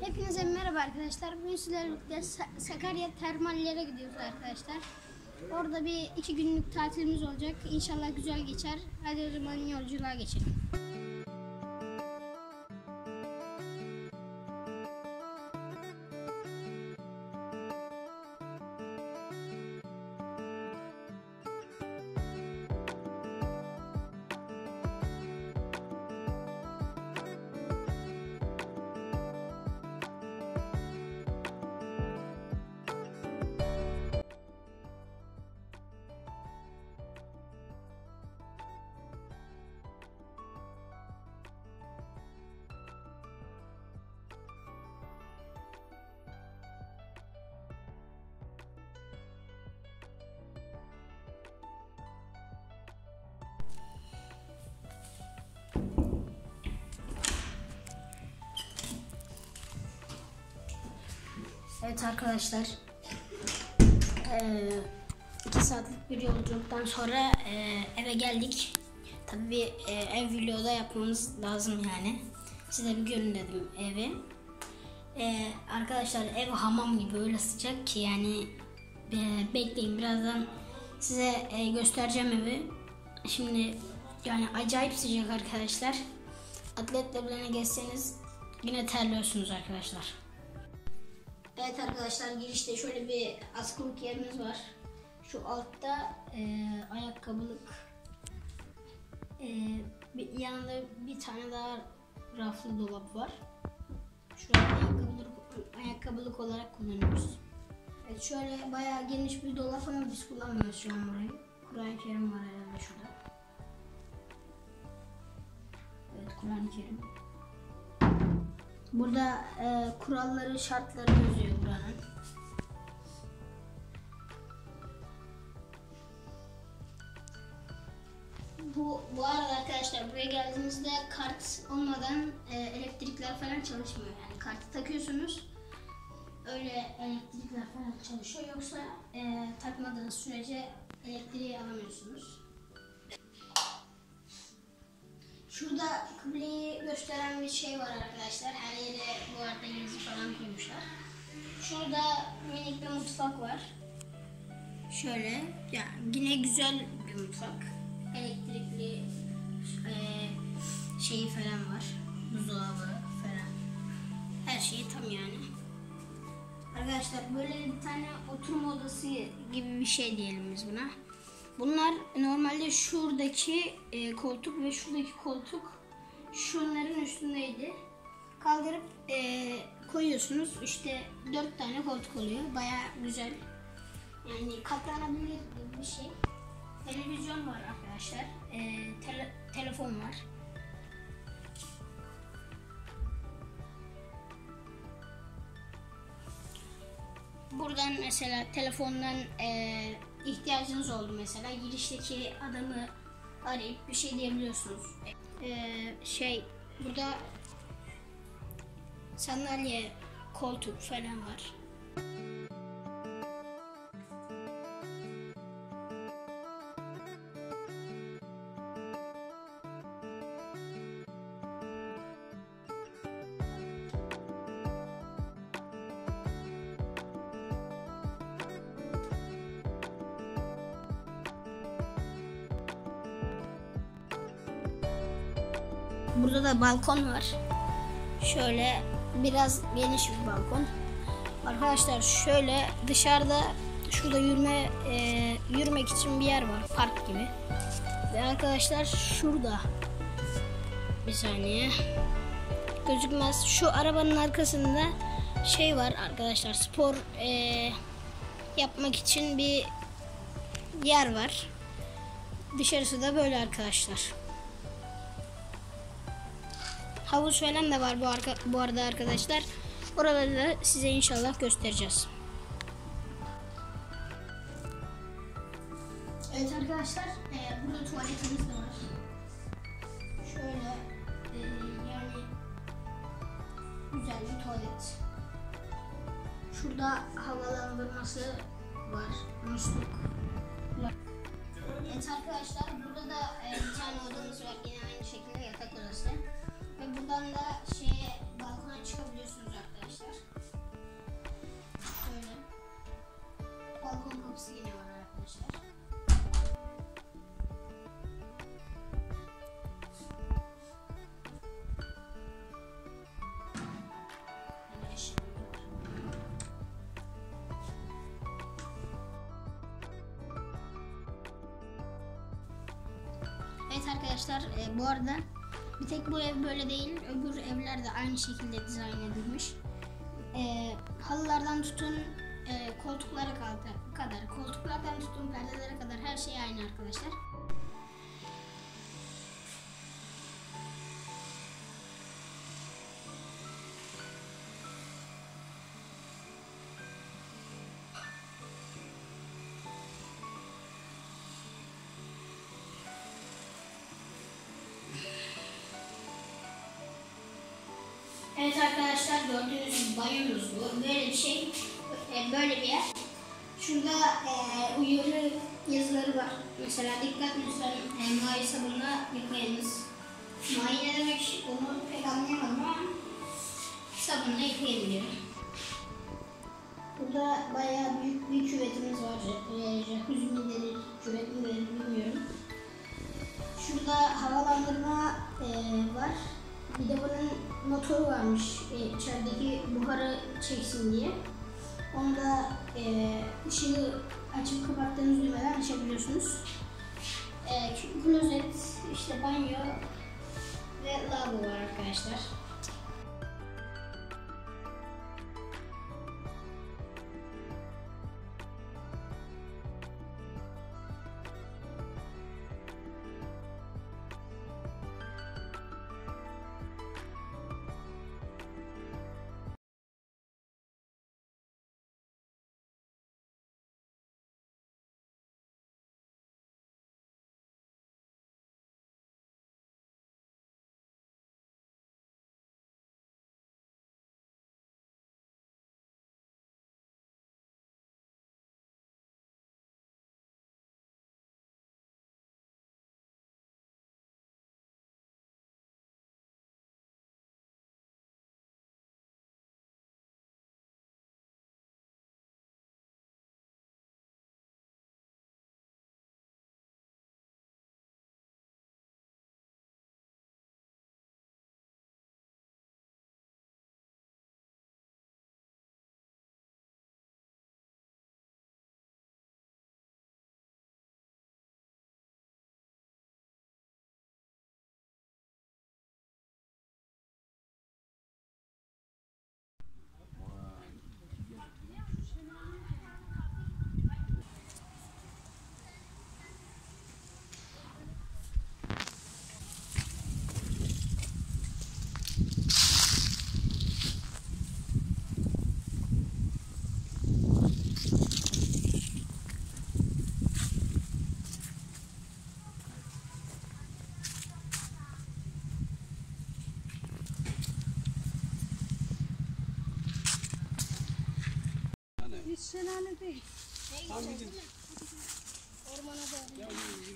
Hepinize merhaba arkadaşlar. Bugün sizlerle birlikte Sakarya termallere gidiyoruz arkadaşlar. Orada bir 2 günlük tatilimiz olacak. İnşallah güzel geçer. Hadi o zaman yolculuğa geçelim. Evet arkadaşlar, 2 saatlik bir yolculuktan sonra eve geldik. Tabii ev vlogu yapmamız lazım yani. Size bir görün dedim evi. Arkadaşlar ev hamam gibi, öyle sıcak ki yani bekleyin, birazdan size göstereceğim evi. Şimdi yani acayip sıcak arkadaşlar. Atletle bile gezseniz yine terliyorsunuz arkadaşlar. Evet arkadaşlar, girişte şöyle bir askılık yerimiz var. Şu altta ayakkabılık, yanında bir tane daha raflı dolap var. Şurada ayakkabılık olarak kullanıyoruz. Evet, şöyle bayağı geniş bir dolap ama biz kullanmıyoruz şu an burayı. Kur'an-ı Kerim var herhalde şurada. Evet, Kur'an-ı Kerim. Burada kuralları, şartları yazıyor buranın. Bu arada arkadaşlar, buraya geldiğinizde kart olmadan elektrikler falan çalışmıyor. Yani kartı takıyorsunuz, öyle elektrikler falan çalışıyor. Yoksa takmadığınız sürece elektriği alamıyorsunuz. Şurada kıbleyi gösteren bir şey var arkadaşlar. Her yere bu arada yazı falan koymuşlar. Şurada minik bir mutfak var. Şöyle, yani yine güzel bir mutfak. Elektrikli şeyi falan var. Buzdolabı falan. Her şey tam yani. Arkadaşlar böyle bir tane oturma odası gibi bir şey diyelim biz buna. Bunlar normalde şuradaki koltuk ve şuradaki koltuk şunların üstündeydi. Kaldırıp koyuyorsunuz. İşte 4 tane koltuk oluyor. Baya güzel. Yani katlanabilir bir şey. Televizyon var arkadaşlar. Telefon var. Buradan mesela telefondan ihtiyacınız oldu, mesela girişteki adamı arayıp bir şey diyebiliyorsunuz. Burada sandalye, koltuk falan var. Burada da balkon var. Şöyle biraz geniş bir balkon. Arkadaşlar şöyle dışarıda şurada yürümek için bir yer var, park gibi. Ve arkadaşlar şurada, bir saniye gözükmez, şu arabanın arkasında şey var arkadaşlar, spor yapmak için bir yer var. Dışarısı da böyle arkadaşlar. Havuz falan da var bu arada arkadaşlar. Oraları da size inşallah göstereceğiz. Evet arkadaşlar, burada tuvaletimiz de var. Şöyle yani güzel bir tuvalet. Şurada havalandırması var, musluk. Evet arkadaşlar, burada da bir tane odamız var, yine aynı şekilde yatak odası. Ve buradan da balkona çıkabiliyorsunuz arkadaşlar. Evet arkadaşlar, bu arada bir tek bu ev böyle değil, öbür evler de aynı şekilde dizayn edilmiş. Halılardan tutun koltuklara kadar, koltuklardan tutun perdelere kadar her şey aynı arkadaşlar. Evet arkadaşlar, gördüğünüz gibi banyomuz bu. Böyle bir şey, böyle bir yer. Şurada uyarı yazıları var. Mesela dikkat lütfen mavi sabunla yıkayınız. Mavi ne demek onu pek anlayamadım ama sabunla yıkayabiliyor. Burada bayağı büyük bir küvetimiz var. Jacuzzi mi denir, küvet mi denir bilmiyorum. Şurada havalandırma var. Bir de bunun motoru varmış, içerideki buharı çeksin diye. Onu da ışığı açıp kapattığınız düğmeden açabiliyorsunuz. Klozet, işte banyo ve lavabo var arkadaşlar. Hiç şelale değil. Ormana doğru.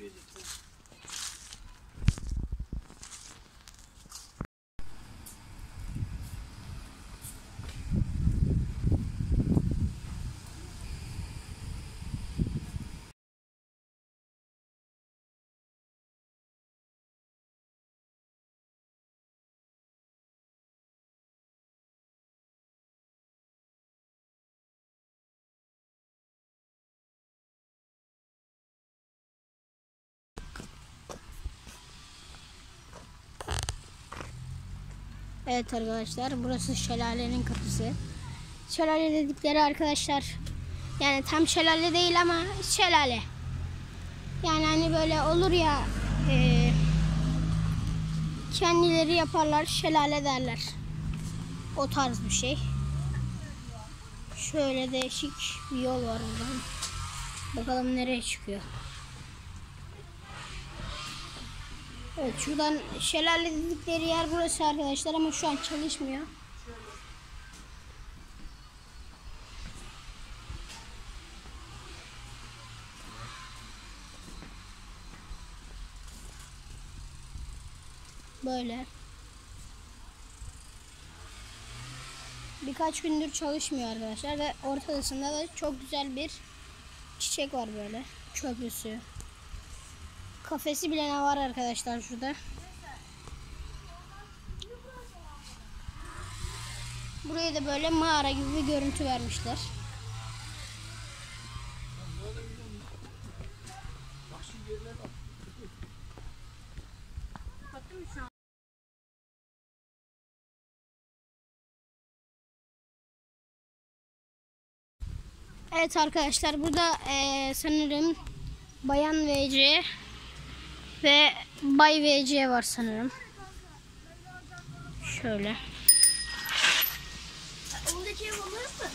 Evet arkadaşlar, burası şelalenin kapısı. Şelale dedikleri arkadaşlar, yani tam şelale değil ama şelale. Yani hani böyle olur ya, kendileri yaparlar, şelale derler. O tarz bir şey. Şöyle değişik bir yol var buradan. Bakalım nereye çıkıyor. Evet, şuradan şelale dedikleri yer burası arkadaşlar ama şu an çalışmıyor. Böyle. Birkaç gündür çalışmıyor arkadaşlar ve ortasında da çok güzel bir çiçek var böyle. Köprüsü. Kafesi bile ne var arkadaşlar şurada. Buraya da böyle mağara gibi bir görüntü vermişler. Evet arkadaşlar, burada sanırım Bayan VC ve Bay VC var sanırım. Şöyle. Ondaki ev onlar mı?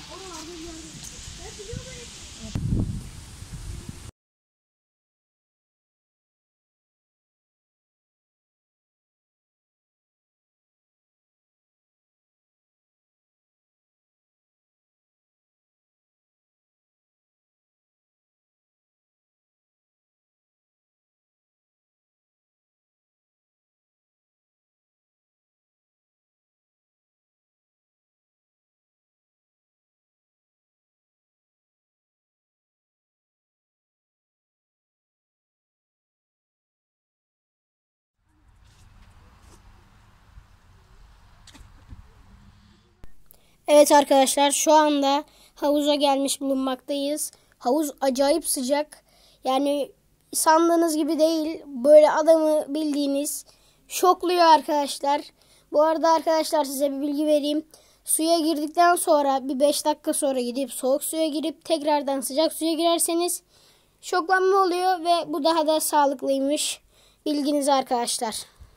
Evet arkadaşlar, şu anda havuza gelmiş bulunmaktayız. Havuz acayip sıcak. Yani sandığınız gibi değil. Böyle adamı bildiğiniz şokluyor arkadaşlar. Bu arada arkadaşlar, size bir bilgi vereyim. Suya girdikten sonra bir 5 dakika sonra gidip soğuk suya girip tekrardan sıcak suya girerseniz şoklanma oluyor ve bu daha da sağlıklıymış. Bilginiz arkadaşlar.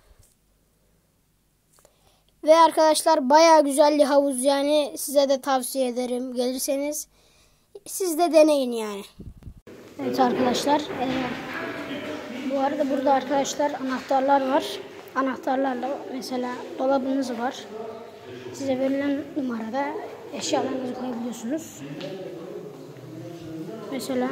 Ve arkadaşlar, bayağı güzel bir havuz, yani size de tavsiye ederim, gelirseniz siz de deneyin yani. Evet arkadaşlar, bu arada burada arkadaşlar anahtarlar var. Anahtarlarla mesela dolabınız var. Size verilen numarada eşyalarınızı koyabiliyorsunuz. Mesela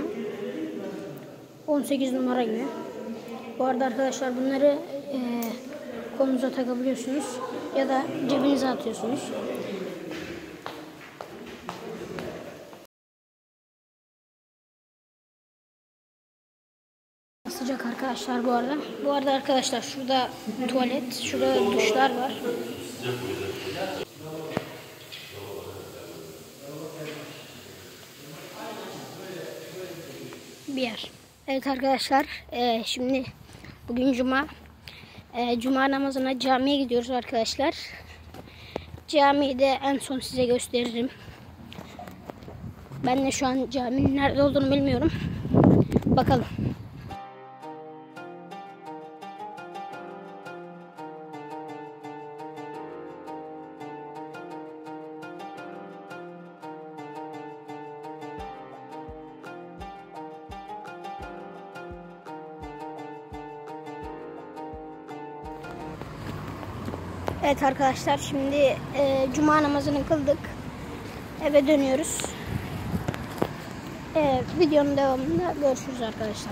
18 numara gibi. Bu arada arkadaşlar, bunları kolunuza takabiliyorsunuz ya da cebinize atıyorsunuz. Sıcak arkadaşlar bu arada. Bu arada arkadaşlar, şurada tuvalet, şurada duşlar var. Bir yer. Evet arkadaşlar, şimdi bugün Cuma. Cuma namazına camiye gidiyoruz arkadaşlar. Camiyi de en son size gösteririm. Ben de şu an caminin nerede olduğunu bilmiyorum. Bakalım. Evet arkadaşlar, şimdi Cuma namazını kıldık. Eve dönüyoruz. Videonun devamında görüşürüz arkadaşlar.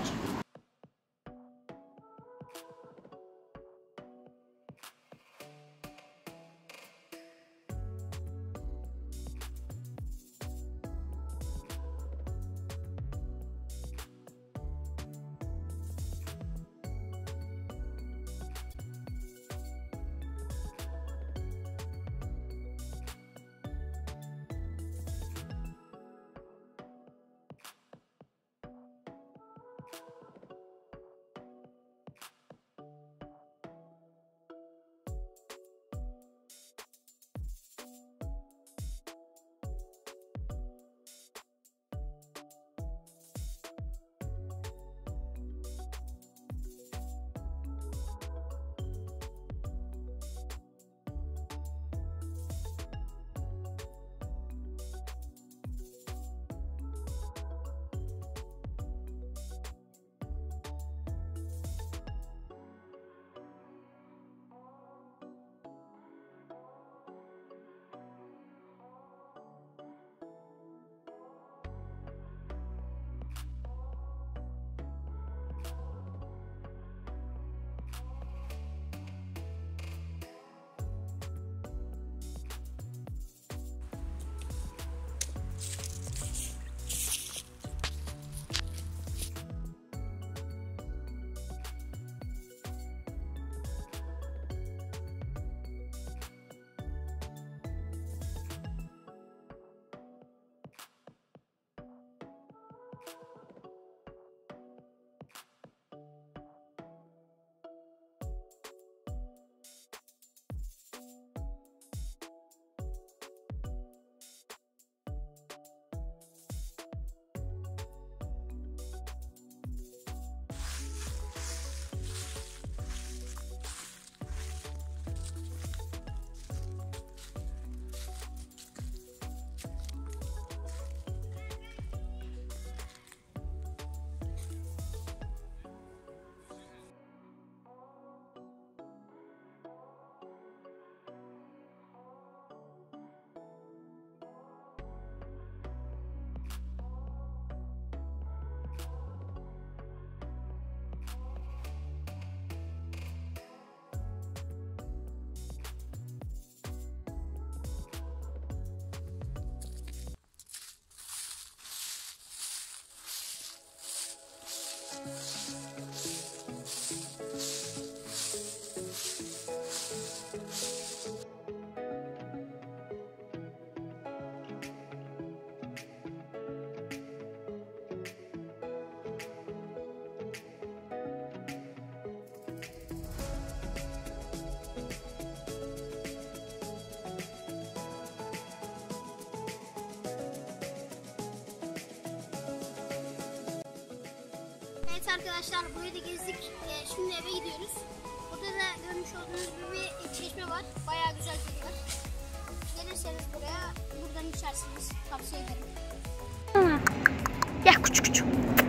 Evet arkadaşlar, burayı da gezdik. Şimdi eve gidiyoruz. Burada da görmüş olduğunuz gibi bir çeşme var. Bayağı güzel tadı var. Gelirseniz buraya, buradan içersiniz. Tavsiye ederim. Ya küçük küçük.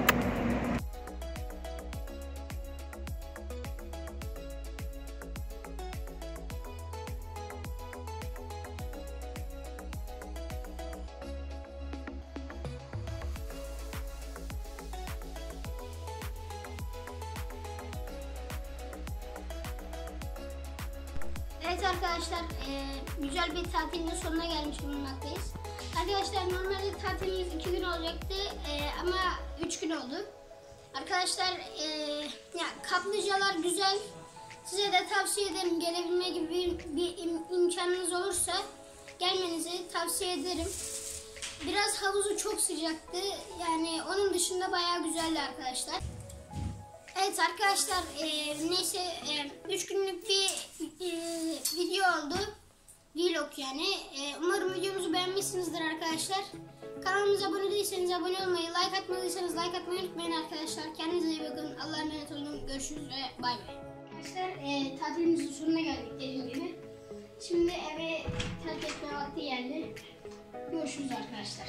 Evet arkadaşlar, güzel bir tatilin sonuna gelmiş bulunmaktayız. Arkadaşlar normalde tatilimiz 2 gün olacaktı ama 3 gün oldu. Arkadaşlar ya, kaplıcalar güzel. Size de tavsiye ederim, gelebilme gibi bir imkanınız olursa gelmenizi tavsiye ederim. Biraz havuzu çok sıcaktı, yani onun dışında bayağı güzeldi arkadaşlar. Evet arkadaşlar, neyse 3 günlük bir video oldu. Vlog yani. Umarım videomuzu beğenmişsinizdir arkadaşlar. Kanalımıza abone değilseniz abone olmayı, like atmadıysanız like atmayı unutmayın arkadaşlar. Kendinize iyi bakın. Allah'a emanet olun. Görüşürüz ve bay bay. Arkadaşlar tatilimizin sonuna geldik dediğim gibi. Şimdi eve terk etme vakti geldi. Görüşürüz arkadaşlar.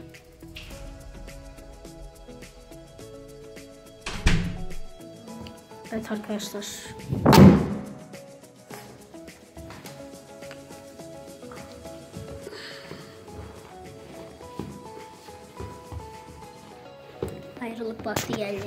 Evet arkadaşlar. Ayrılık vakti geldi.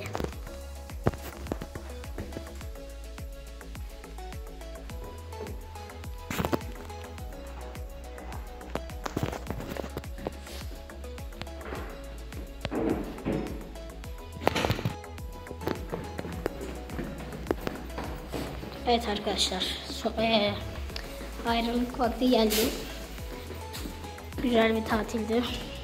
Evet arkadaşlar, ayrılık vakti geldi. Güzel bir tatildi.